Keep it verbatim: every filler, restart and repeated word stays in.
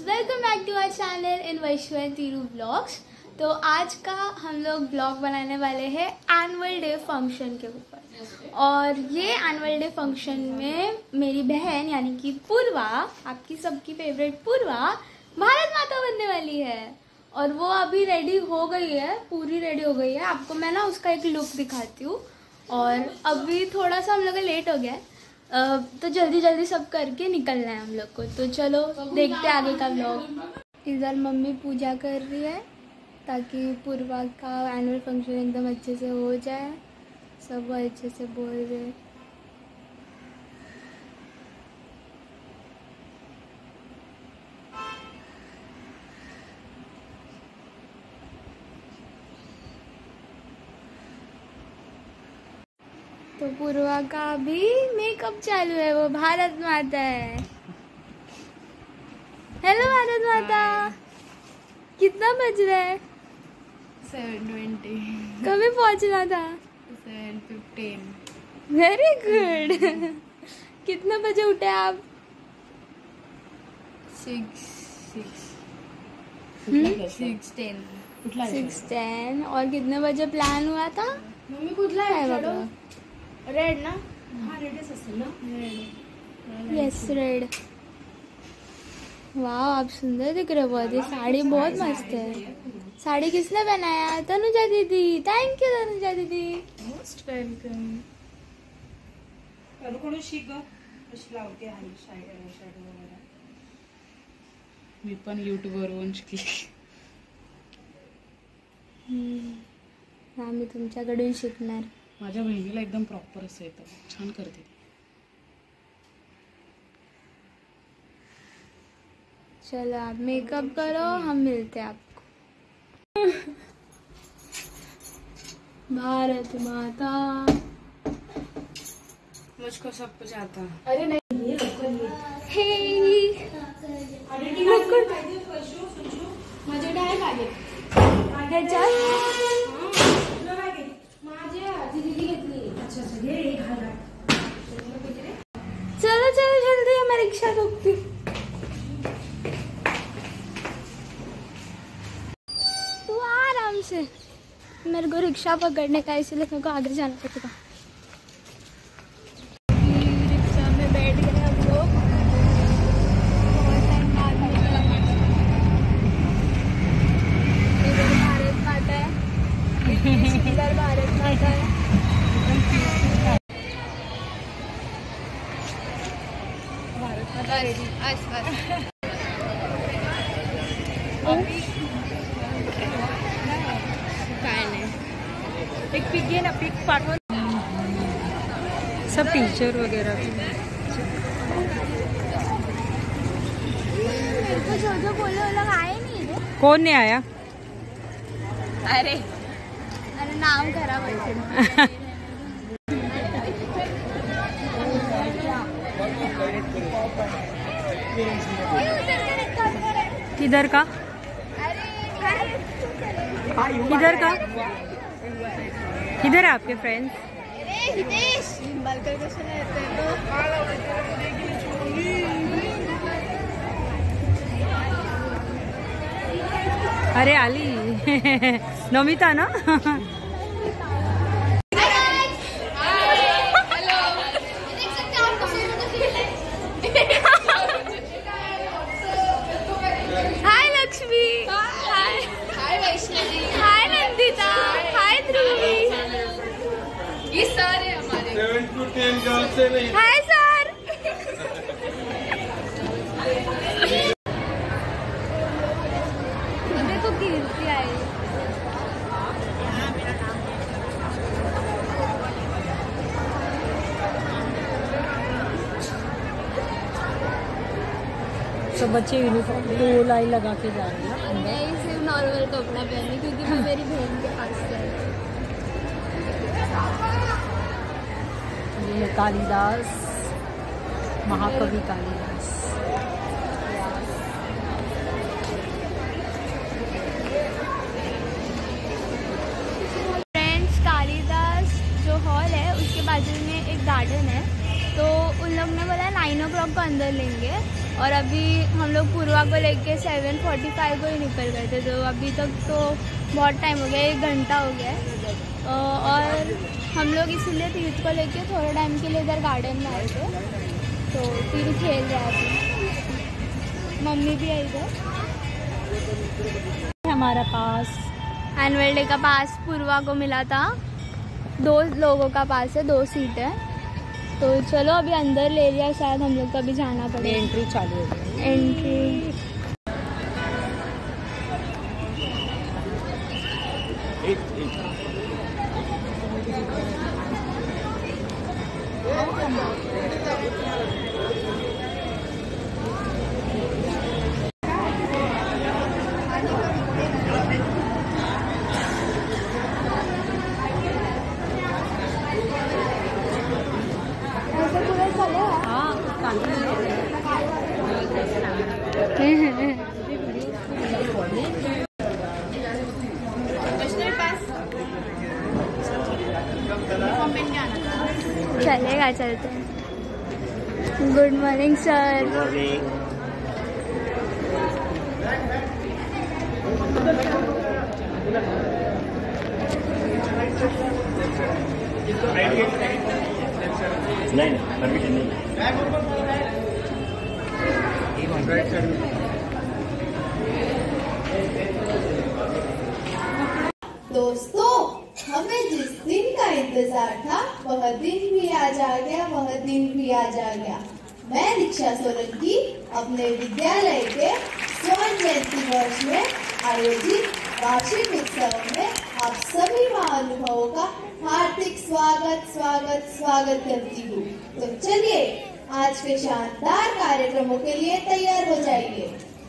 Welcome back to our channel in वैश्वरी तीरू blogs. तो आज का हम लोग ब्लॉग बनाने वाले हैं एनुअल डे फंक्शन के ऊपर। और ये एनुअल डे फंक्शन में मेरी बहन यानी कि पूर्वा, आपकी सबकी फेवरेट पूर्वा, भारत माता बनने वाली है। और वो अभी रेडी हो गई है, पूरी रेडी हो गई है। आपको मैं ना उसका एक लुक दिखाती हूँ। और अभी थोड़ा सा हम लोग लेट हो गया है, तो जल्दी जल्दी सब करके निकलना है हम लोग को। तो चलो देखते हैं आगे का व्लॉग। इधर मम्मी पूजा कर रही है ताकि पूर्वा का एनुअल फंक्शन एकदम अच्छे से हो जाए। सब अच्छे से बोल रहे। तो पूर्वा का अभी मेकअप चालू है, वो भारत माता है। हेलो भारत माता। कितना बज रहा है? Seven twenty. कभी पहुंचना था? Seven fifteen. Very good. कितना बजे उठे आप? Six six six ten six ten. और कितने बजे प्लान हुआ था? मम्मी कुठला काय आहे बाबा? रेड ना? हाँ रेडच असेल ना? रेड। Yes red. वाह आप सुंदर दिख रहे हो बहुत। ये साड़ी बहुत मस्त है। साड़ी किसने बनाया? तनुजा दीदी। थैंक यू तनुजा दीदी। Most welcome. कोण शिक कशी लावते आहे साडी वगैरे? मी पण यूट्यूब वरून शिकले। आम्ही तुमच्याकडून शिकणार। माझ्या बहिणीला एकदम प्रॉपर असं येतं, छान करते ती। चलो आप मेकअप करो, हम मिलते हैं आपको। भारत माता। मुझको सब कुछ आता। अरे नहीं हे माझे काय लागेल? चलो चलो जल्दी, हमारी रिक्शा रुकती। तू आराम से, मेरे को रिक्शा पकड़ने का, इसलिए मेरे को आगे जाना पड़ेगा। रिक्शा में बैठ गए हम लोग। बहुत टाइम बाद इधर भारत माता है, इधर भारत माता है। काय नाही, एक पिक घे ना, पिक पाठव। सब टीचर वगैरह मेरे को जो जो बोले वो लोग आए नहीं रे। कौन नहीं आया? अरे अरे नाम खराब है। किधर का? किधर का? किधर है आपके फ्रेंड्स? अरे आली नमिता ना? हाय लक्ष्मी। हाय हाय वैष्णवी। हाय नंदिता। हाय ध्रुवी। ये सारे हमारे सेवन टू टेन गर्ल्स से नहीं। Hi sir. देखो कीर्ति आई। सब बच्चे यूनिफॉर्म दो लाइन लगा के जा रहे हैं। मैं सिर्फ नॉर्मल कपड़ा पहनी क्योंकि मैं मेरी बहन के पास से आई। ये कालिदास, महाकवि कालिदास। फ्रेंड्स, कालिदास जो हॉल है उसके बाजू में एक गार्डन है, तो उन लोग ने बोला नाइन ओ क्लॉक को अंदर लेंगे और अभी हम लोग पूर्वा को लेके सेवन फोर्टी फाइव को ही निकल गए थे, तो अभी तक तो बहुत टाइम हो गया, एक घंटा हो गया है। और हम लोग इसीलिए तीर्थ को लेके थोड़े टाइम के लिए इधर गार्डन में आए थे, तो तीर्थ खेल रहा था, मम्मी भी आई इधर। हमारा पास एनुअल डे का पास पूर्वा को मिला था, दो लोगों का पास है, दो सीट है। तो चलो अभी अंदर ले लिया, शायद हम लोग को अभी जाना पड़ेगा। एंट्री चालू हो गई। एंट्री चलेगा, चलते हैं। Good morning sir. नहीं परमिशन नहीं। दोस्तों, हमें जिस दिन का इंतजार था वह दिन भी आज आ गया, वह दिन भी आज आ गया। मैं दीक्षा सोलंकी अपने विद्यालय के स्वर्ण जयंती वर्ष में आयोजित वार्षिक उत्सव में आप सभी महानुभावों का हार्दिक स्वागत स्वागत स्वागत करती हूँ। तो चलिए आज के शानदार कार्यक्रमों के लिए तैयार हो जाइए।